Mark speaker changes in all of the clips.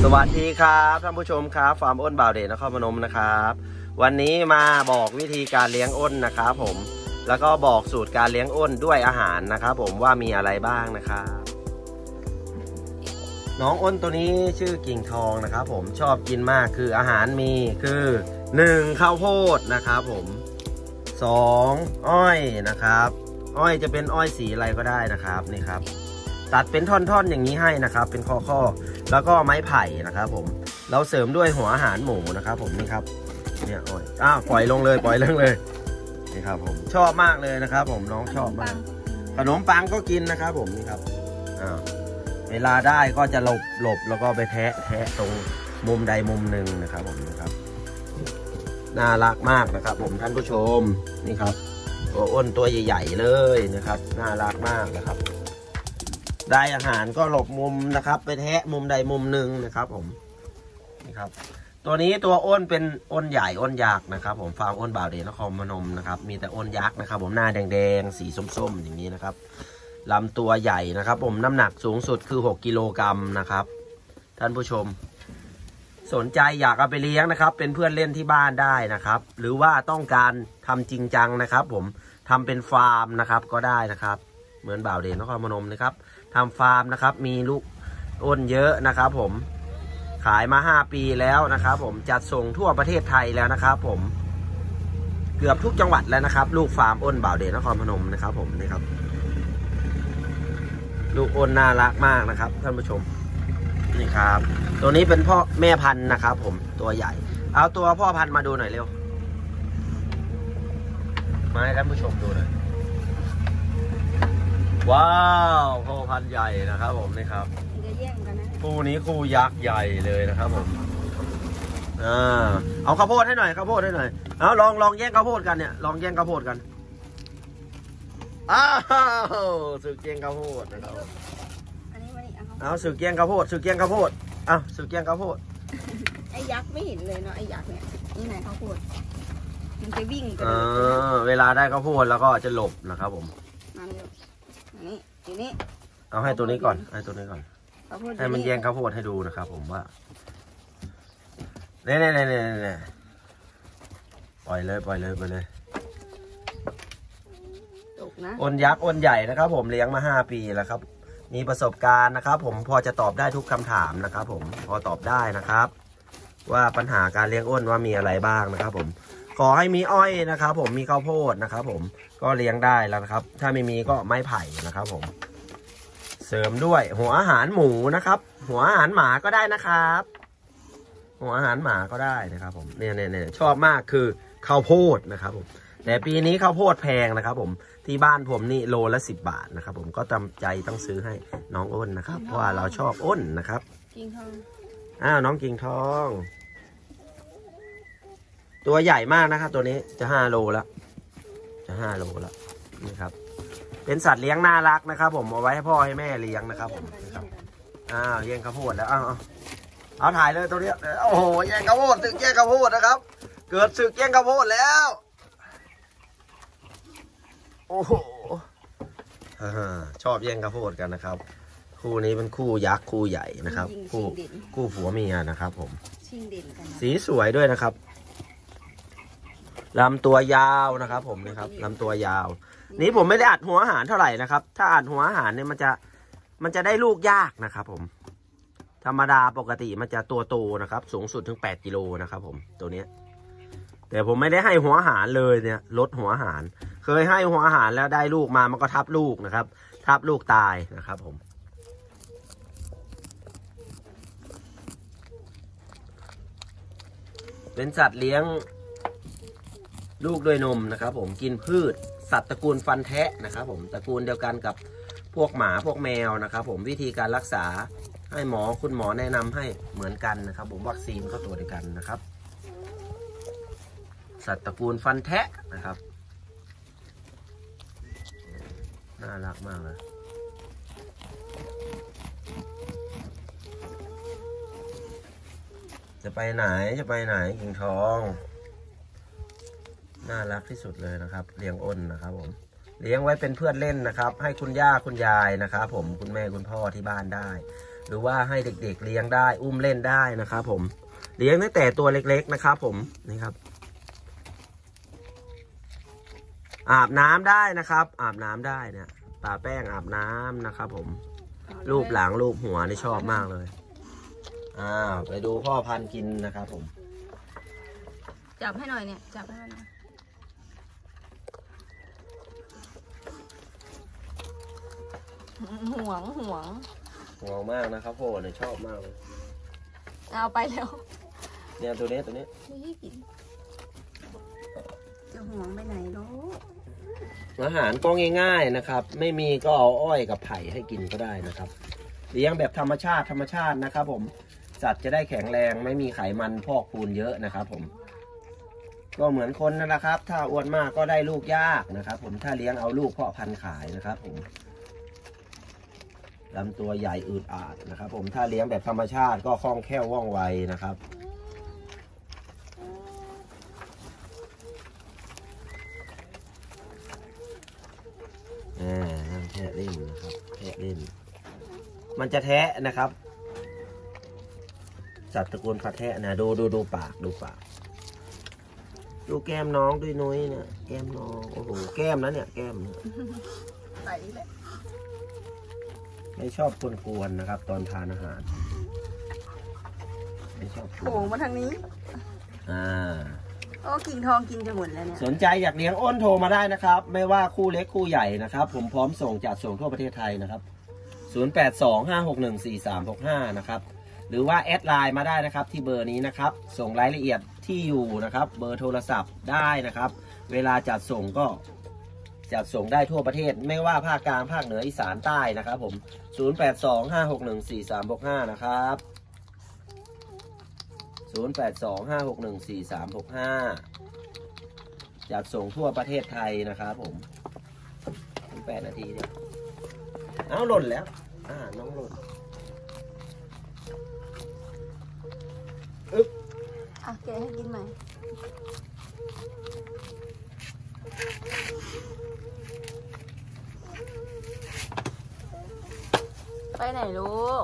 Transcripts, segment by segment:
Speaker 1: วัสดีครับท่านผู้ชมครับฟาร์มอ้นบ่าวเดชนครพนมนะครับวันนี้มาบอกวิธีการเลี้ยงอ้นนะครับผมแล้วก็บอกสูตรการเลี้ยงอ้นด้วยอาหารนะครับผมว่ามีอะไรบ้างนะครับน้องอ้นตัวนี้ชื่อกิ่งทองนะครับผมชอบกินมากคืออาหารมีคือ1ข้าวโพดนะครับผม2อ้อยนะครับอ้อยจะเป็นอ้อยสีอะไรก็ได้นะครับนี่ครับตัดเป็นท่อนๆอย่างนี้ให้นะครับเป็นข้อๆแล้วก็ไม้ไผ่นะครับผมเราเสริมด้วยหัวอาหารหมูนะครับผมนี่ครับเนี่ยอ้อยปล่อยลงเลยนี่ครับผมชอบมากเลยนะครับผมน้องชอบมากขนมปังก็กินนะครับผมนี่ครับเวลาได้ก็จะหลบแล้วก็ไปแทะตรงมุมใดมุมหนึ่งนะครับผมนะครับน่ารักมากนะครับผมท่านผู้ชมนี่ครับตัวอ้นตัวใหญ่ๆเลยนะครับน่ารักมากนะครับได้อาหารก็หลบมุมนะครับไปแทะมุมใดมุมหนึ่งนะครับผมนี่ครับตัวนี้ตัวอ้นเป็นอ้นใหญ่อ้นยักษ์นะครับผมฟาร์มอ้นบ่าวเดชนครพนมนะครับมีแต่อ้นยักษ์นะครับผมหน้าแดงๆสีส้มๆอย่างนี้นะครับลำตัวใหญ่นะครับผมน้ำหนักสูงสุดคือ6กิโลกรัมนะครับท่านผู้ชมสนใจอยากเอาไปเลี้ยงนะครับเป็นเพื่อนเล่นที่บ้านได้นะครับหรือว่าต้องการทำจริงจังนะครับผมทำเป็นฟาร์มนะครับก็ได้นะครับเหมือนบ่าวเดชนครพนมนะครับทำฟาร์มนะครับมีลูกอ้นเยอะนะครับผมขายมา5ปีแล้วนะครับผมจัดส่งทั่วประเทศไทยแล้วนะครับผมเกือบทุกจังหวัดแล้วนะครับลูกฟาร์มอ้นบ่าวเดชนครพนมนะครับผมนี่ครับลูกอ้นน่ารักมากนะครับท่านผู้ชมนี่ครับตัวนี้เป็นพ่อแม่พันธุ์นะครับผมตัวใหญ่เอาตัวพ่อพันธุ์มาดูหน่อยเร็วมาให้ท่านผู้ชมดูหน่อยว้าวพ่อพันธุ์ใหญ่นะครับผมนี่ครับคู่นี้คู่ยักษ์ใหญ่เลยนะครับผมเอาข้าวโพดให้หน่อยเอาลองแย่งข้าวโพดกันเนี่ยลองแย่งข้าวโพดกันสึกแย่งข้าวโพดนะครับเอาสึกแย่งข้าวโพดสึกแย่งข้าวโพด
Speaker 2: ไอ้ยักษ์ไม่เห็นเลยเนาะไอ้ยักษ์เนี่ยนี่ไหนข้าวโพดมันจะวิ่งกัน
Speaker 1: เวลาได้ข้าวโพดแล้วก็จะหลบนะครับผม
Speaker 2: นี่ทีนี้
Speaker 1: เอาให้ตัวนี้ก่อนให้มันแย่งข้าวโพดให้ดูนะครับผมว่าเนี่ยปล่อยเลย
Speaker 2: ตกนะ
Speaker 1: อ้นยักษ์อ้นใหญ่นะครับผมเลี้ยงมา5ปีแล้วครับมีประสบการณ์นะครับผมพอจะตอบได้ทุกคำถามนะครับผมพอตอบได้นะครับว่าปัญหาการเลี้ยงอ้นว่ามีอะไรบ้างนะครับผมขอให้มีอ้อยนะครับผมมีข้าวโพดนะครับผมก็เลี้ยงได้แล้วนะครับถ้าไม่มีก็ไม้ไผ่นะครับผมเสริมด้วยหัวอาหารหมูนะครับหัวอาหารหมาก็ได้นะครับหัวอาหารหมาก็ได้นะครับผมเนี่ยชอบมากคือข้าวโพดนะครับผมแต่ปีนี้ข้าวโพดแพงนะครับผมที่บ้านผมนี่โลละ10 บาทนะครับผมก็จำใจต้องซื้อให้น้องอ้นนะครับเพราะว่าเราชอบอ้นนะครับ
Speaker 2: กิ่งทอง
Speaker 1: น้องกิ่งทองตัวใหญ่มากนะครับตัวนี้จะ5 โลแล้วนี่ครับเป็นสัตว์เลี้ยงน่ารักนะครับผมเอาไว้ให้พ่อให้แม่เลี้ยงนะครับผมนะครับแย่งข้าวโพดแล้วเอาถ่ายเลยตัวนี้โอ้โหแย่งข้าวโพดศึกแย่งข้าวโพดนะครับเกิดศึกแย่งข้าวโพดแล้วโอ้โหชอบแย่งข้าวโพดกันนะครับคู่นี้เป็นคู่ยักษ์คู่ใหญ่นะครับคู่ผัวเมียนะครับผมสีสวยด้วยนะครับลำตัวยาวนะครับผมนี่ครับลำตัวยาวนี้ผมไม่ได้อัดหัวอาหารเท่าไหร่นะครับถ้าอัดหัวอาหารเนี่ยมันจะได้ลูกยากนะครับผมธรรมดาปกติมันจะตัวโตนะครับสูงสุดถึง8 กิโลนะครับผมตัวนี้แต่ผมไม่ได้ให้หัวอาหารเลยเนี่ยลดหัวอาหารเคยให้หัวอาหารแล้วได้ลูกมามันก็ทับลูกนะครับทับลูกตายนะครับผมเป็นสัตว์เลี้ยงลูกด้วยนมนะครับผมกินพืชสัตว์ตระกูลฟันแทะนะครับผมตระกูลเดียวกันกับพวกหมาพวกแมวนะครับผมวิธีการรักษาให้คุณหมอแนะนำให้เหมือนกันนะครับผมวัคซีนก็ตัวเดียวกันนะครับสัตว์ตระกูลฟันแทะนะครับน่ารักมากเลยจะไปไหนกิ่งทองน่ารักที่สุดเลยนะครับเลี้ยงอ้นนะครับผมเลี้ยงไว้เป็นเพื่อนเล่นนะครับให้คุณย่าคุณยายนะครับผมคุณแม่คุณพ่อที่บ้านได้หรือว่าให้เด็กๆเลี้ยงได้อุ้มเล่นได้นะครับผมเลี้ยงตั้งแต่ตัวเล็กๆนะครับผมนี่ครับอาบน้ำได้นะครับอาบน้ำได้เนี่ยตาแป้งอาบน้ำนะครับผมรูปหลังรูปหัวนี่ชอบมากเลยไปดูพ่อพันธุ์กินนะครับผม
Speaker 2: จับให้หน่อยเนี่ยจับให้หน่อยห่วง
Speaker 1: มากนะครับพ่อเนี่ยชอบมากเลย
Speaker 2: เอาไปแล้ว
Speaker 1: เนี่ยตัวนี้
Speaker 2: ไม่กินจะห่วงไปไหนลูก
Speaker 1: อาหารก็ง่ายๆนะครับไม่มีก็เอาอ้อยกับไผ่ให้กินก็ได้นะครับเลี้ยงแบบธรรมชาตินะครับผมสัตว์จะได้แข็งแรงไม่มีไขมันพอกพูนเยอะนะครับผมก็เหมือนคนนั่นแหละครับถ้าอ้วนมากก็ได้ลูกยากนะครับผมถ้าเลี้ยงเอาลูกเพาะพันธุ์ขายนะครับผมลำตัวใหญ่อืดอาดนะครับผมถ้าเลี้ยงแบบธรรมชาติก็คล่องแคล่วว่องไวนะครับแทะเล่นนะครับแทะเล่นมันจะแทะนะครับสัตว์ตระกูลฟัดแทะนะดูปากดูแก้มน้องด้วยนุ้ยเนี่ยแก้มน้องโอ้โหแก้มนะเนี่ยแก้ม
Speaker 2: ใส่เลย
Speaker 1: ไม่ชอบกวนๆนะครับตอนทานอาหารไม่ชอบ
Speaker 2: โผล่มาทางนี้โอ้กิ่งทองกินจะหมดแล้วเนี่ย
Speaker 1: สนใจอยากเลี้ยงอ้นโทรมาได้นะครับไม่ว่าคู่เล็กคู่ใหญ่นะครับผมพร้อมส่งจัดส่งทั่วประเทศไทยนะครับ0825614365นะครับหรือว่าแอดไลน์มาได้นะครับที่เบอร์นี้นะครับส่งรายละเอียดที่อยู่นะครับเบอร์โทรศัพท์ได้นะครับเวลาจัดส่งก็จัดส่งได้ทั่วประเทศไม่ว่าภาคกลางภาคเหนืออีสานใต้นะครับผม0825614365นะครับ0825614365จัดส่งทั่วประเทศไทยนะครับผม8 นาทีเนี่ยเอาหล่นแล้วน้องหล่น
Speaker 2: แกให้กินไหมไปไหนลูก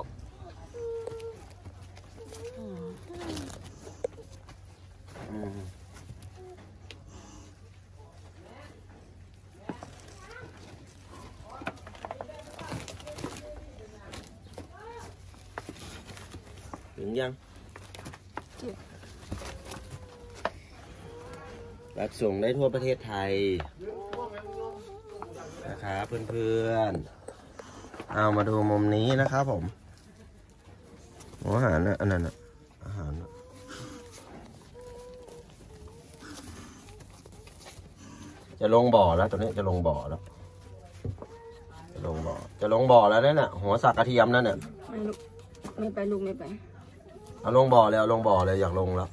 Speaker 1: ถึงยังรับส่งได้ทั่วประเทศไทยนะครับเพื่อนๆเอามาดูมุมนี้นะครับผมอาหารนะอันนั้นอาหารจะลงบ่อแล้วตัวนี้จะลงบ่อแล้วจะลงบ่อแล้วนั่นน่ะหัวสักกระเทียมนั่นเนี่ย
Speaker 2: ไม่ไปลูกไม่ไป
Speaker 1: เอาลงบ่อแล้วลงบ่อเลยอยากลงแล้ว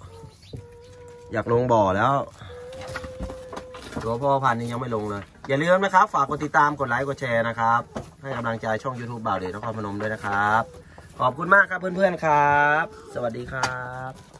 Speaker 1: ตัวพ่อพันธุ์นี้ยังไม่ลงเลยอย่าลืมนะครับฝากกดติดตามกดไลค์กดแชร์นะครับให้กำลังใจช่อง YouTube บ่าวเดชนครพนมด้วยนะครับขอบคุณมากครับเพื่อนๆครับสวัสดีครับ